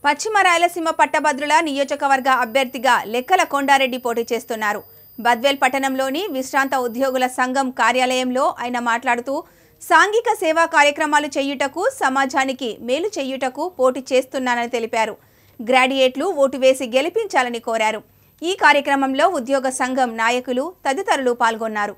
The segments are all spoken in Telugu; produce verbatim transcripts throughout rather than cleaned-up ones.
పశ్చిమ రాయలసీమ పట్టభద్రుల నియోజకవర్గ అభ్యర్థిగా లెక్కల కొండారెడ్డి పోటీ చేస్తున్నారు. బద్వేల్ పట్టణంలోని విశ్రాంత ఉద్యోగుల సంఘం కార్యాలయంలో ఆయన మాట్లాడుతూ సాంఘిక సేవా కార్యక్రమాలు చేయుటకు, సమాజానికి మేలు చేయుటకు పోటీ చేస్తున్నానని తెలిపారు. గ్రాడ్యుయేట్లు ఓటు వేసి గెలిపించాలని కోరారు. ఈ కార్యక్రమంలో ఉద్యోగ సంఘం నాయకులు తదితరులు పాల్గొన్నారు.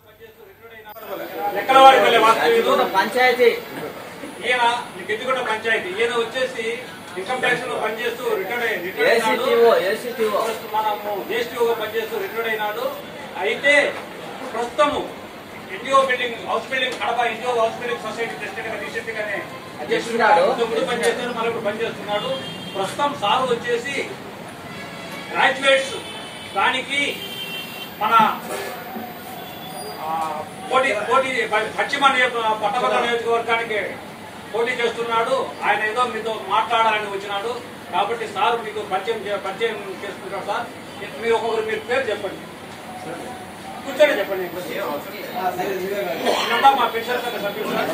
ఇన్కమ్ ట్యాక్స్ లో పనిచేస్తూ రిటైర్డ్ అయినాడు. మనము జేఎస్టీఓగా పనిచేస్తూ రిటైర్డ్ అయినాడు. అయితే ప్రస్తుతము NGO building house building Kadapa NGO house building society president గా రీసెంట్ గానే అధ్యక్షుడు ముందు పనిచేస్తాడు, మళ్ళీ ఇప్పుడు పనిచేస్తున్నాడు. ప్రస్తుతం సార్ వచ్చేసి గ్రాడ్యుయేట్స్ దానికి మన పోటీ పోటీ పశ్చిమ పట్టభద్రుల నియోజకవర్గానికి పోటీ చేస్తున్నాడు. ఆయన ఏదో మీతో మాట్లాడాలని వచ్చినాడు కాబట్టి సార్ మీకు పరిచయం పరిచయం చేసుకుంటారు. సార్ మీరు ఒక్కొక్కరు మీరు పేరు చెప్పండి, కూర్చొని చెప్పండి. మా పెన్షన్ సభ్యులు సార్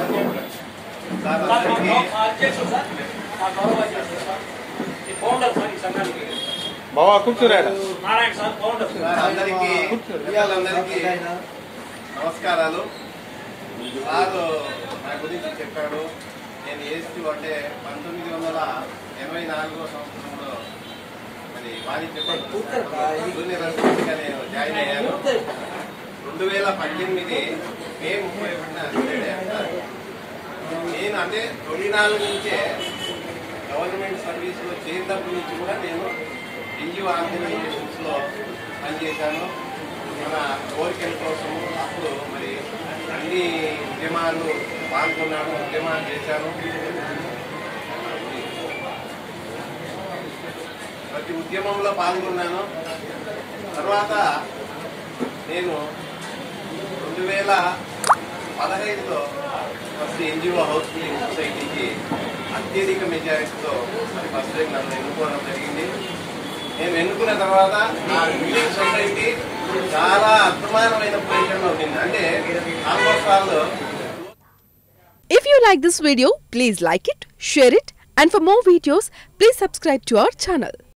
అధ్యక్షుడు సార్, మా గౌరవ అధ్యక్షుడు సార్, ఈ ఫౌండర్ సార్ ఈ సంఘానికి నారాయణ సార్ ఫౌండర్. అందరికీ నమస్కారాలు. సార్ నా గురించి చెప్పాడు. నేను ఏఎస్టీ అంటే పంతొమ్మిది వందల ఎనభై నాలుగో సంవత్సరంలో మరి వాణిజ్య జూనియర్ అసిస్టెంట్గా నేను జాయిన్ అయ్యాను. రెండు వేల పద్దెనిమిది మే ముప్పై ఒకటిన రిటైర్డ్ అయ్యాను. నేను అంటే తొలినాళ్ళ నుంచే గవర్నమెంట్ సర్వీస్లో చేరినప్పటి నుంచి కూడా నేను ఎన్జిఓ ఆర్గనైజేషన్స్లో పనిచేశాను. మన కోరికల కోసం అప్పుడు మరి అన్ని ఉద్యమాలు పాల్గొన్నాను, ఉద్యమాలు చేశాను. ప్రతి ఉద్యమంలో పాల్గొన్నాను. తర్వాత నేను రెండు వేల పదహైదులో ఫస్ట్ ఎన్జిఓ హౌస్ బిల్డింగ్ సొసైటీకి అత్యధిక మెజారిటీతో మరి ఫస్ట్ టైం నన్ను ఎన్నుకోవడం జరిగింది. నేను ఎన్నుకున్న తర్వాత ఆ బిల్డింగ్ సొసైటీ చాలా అద్భుతమైన పొజిషన్లో ఉంది. అంటే ఆల్మోస్ట్ వాళ్ళు. If you like this video, please like it, share it, and for more videos, please subscribe to our channel.